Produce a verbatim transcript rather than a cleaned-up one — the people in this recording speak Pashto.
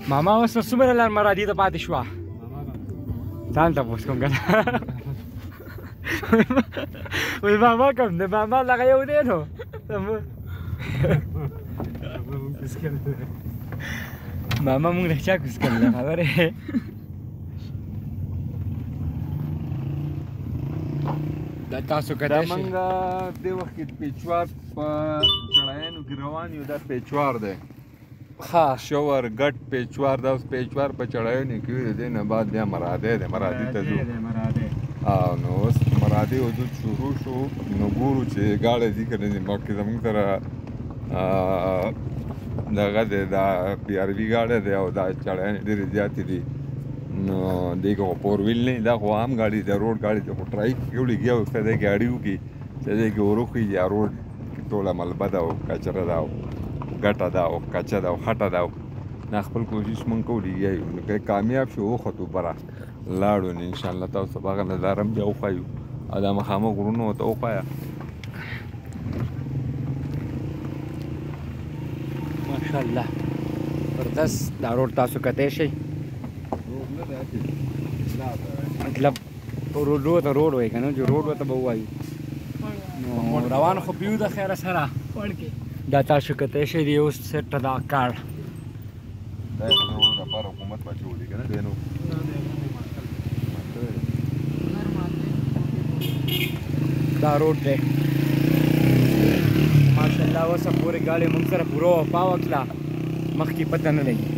ماما اوس څومره لار مرادي ته پاتې شوه ځان تپوس کوم که نه وایي ماما کوم دی ماما دغه یو دی نو ماما مونږ له چا کوز کړل خبرې دا تاسو کتای شئ دا موږ دې وخت کې پیچوار په چړایانو کې روان یو دا پیچوار دی ښه شور ګټ پیچوار دا اوس پیچوار په چړایانو کې وي د دې نه بعد بیا مرادی دی مرادي ته ځو او نو اوس مرادي حدود شروع شو نو ګورو چې ګاډی دي که نه دي مخکې زموږ سره دغه دی دا پی آر وي ګاډی دی او دا چړیانې ډېرې زیاتې دي نو دې کې خو فور ویل نه دا خو عام ګاډي دی روډ ګاډي دی خو ټرایک کې ولګي او څه دی ګاډي وکړي چې دی کې وروخي یا روډ ټوله ملبه ده او کچره ده او ګټه ده او کچه ده او خټه ده دا خپل کوشش مونږ کوو لګیا یو نو که کامیاب شو وختو بره لاړو نو انشاءالله تاسو به هغه نظاره هم بیا وښایو او دا مخامخ غرونه ورته وښایه ماشاءالله زبردست دا روډ تاسو کتی شئ مطلب روډو ته روډ وایي که نه چې روډ ورته به ووایو نو روان خو بیو د خیره سره دا تاسو کتی شئ د یو سیټه دا کار دا یې نو لپاره حکومت واچولي که نه دی نو دا روډ دی ماشاءالله اوسه پورې ګاډۍ موږ سره پوره وفا وکړه مخکې پته نه لګي